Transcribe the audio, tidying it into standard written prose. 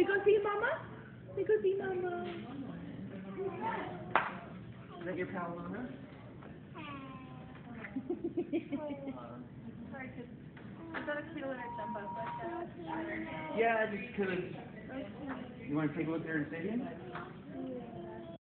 We go see Mama? We go see Mama. Is that your pal, Lana? Sorry, I thought a kid would jump up like that. Yeah, just because. You want to take a look there and sit in?